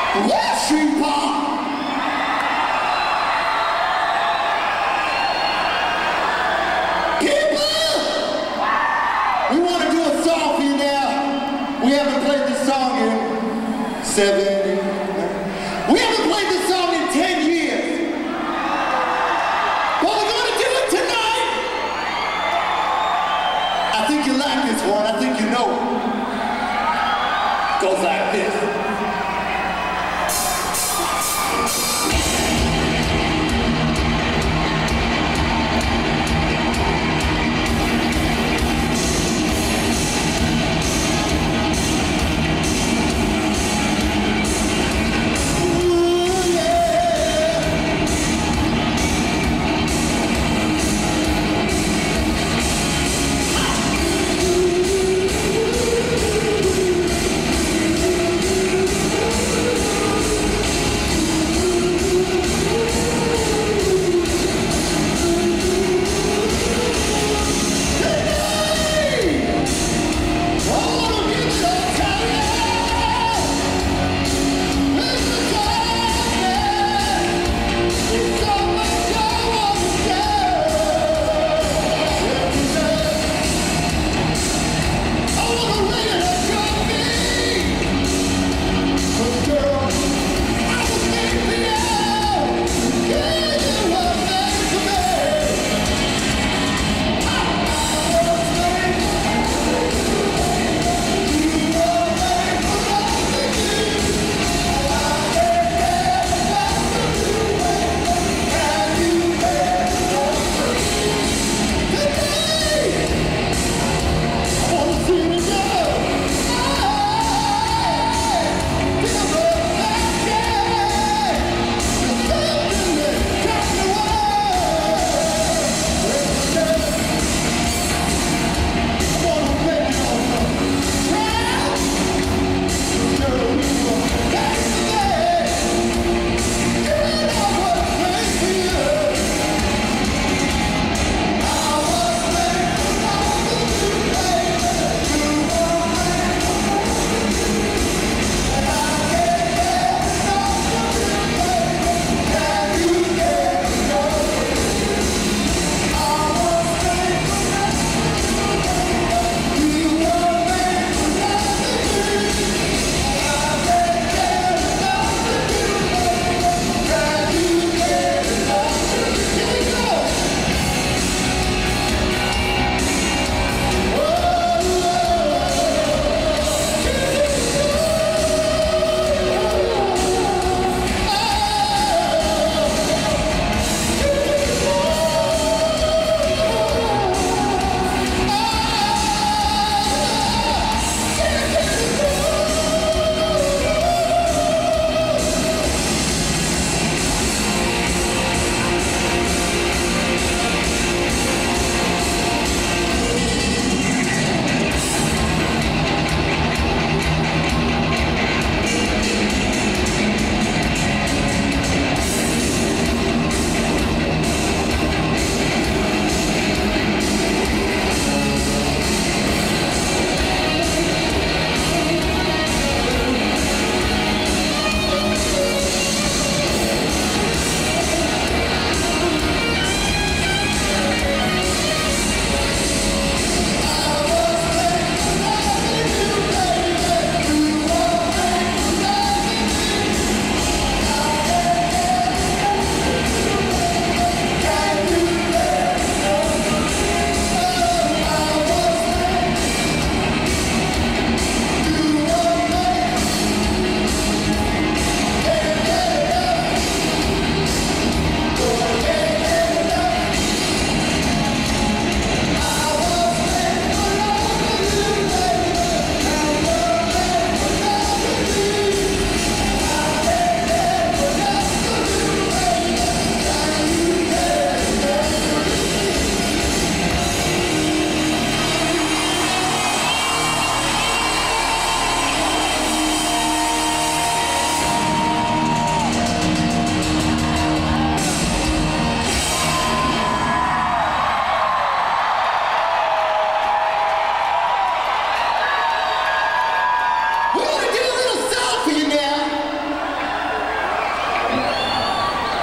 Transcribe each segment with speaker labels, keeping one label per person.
Speaker 1: Shereveport. People, we want to do a song for you now. We haven't played this song in 7. We haven't played this song in 10 years. But we're going to do it tonight. I think you like this one. I think you know it. Goes like this.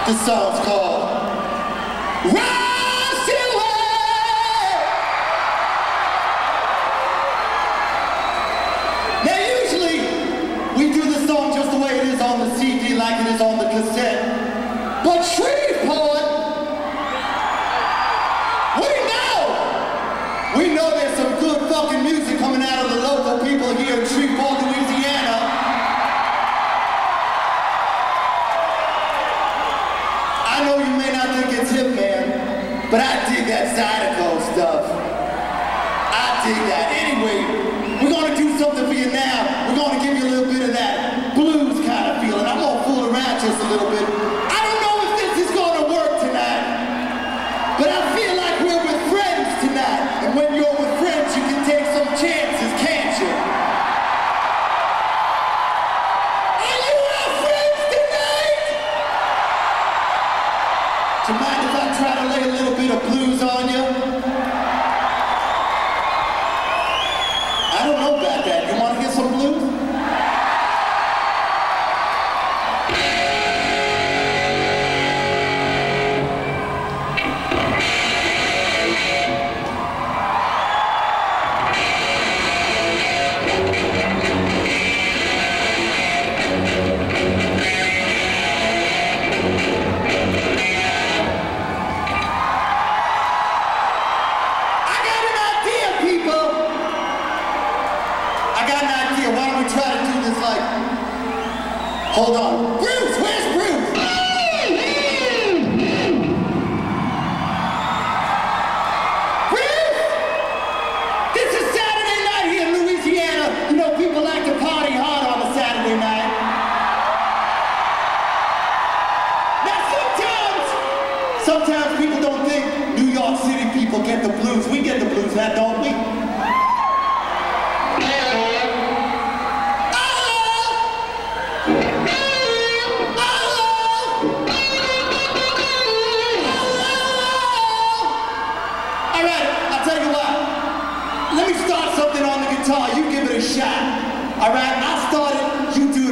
Speaker 1: This song's called Rise Away. Now usually we do this song just the way it is on the CD, like it is on the cassette. But Shereveport, we know there's some good fucking music coming out of the local people here in Shereveport, Louisiana. I know you may not think it's hip, man, but I dig that Zydeco stuff. I dig that. Anyway, we're gonna do something for you now. We're gonna give you a little bit of that blues kind of feeling. I'm gonna fool around just a little bit. I don't know if this is gonna work tonight, but I feel like we're with friends tonight. And when you're with friends, you can take some chances, can't you? Are you our friends tonight? Do you mind if I try to lay a little bit of blues on you? I don't know about that. You want to get some blues? Hold on. Bruce, where's Bruce? Bruce! This is Saturday night here in Louisiana. You know, people like to party hard on a Saturday night. Now sometimes people don't think New York City people get the blues. We get the blues, now don't we? Let me start something on the guitar. You give it a shot. All right, I'll start it. You do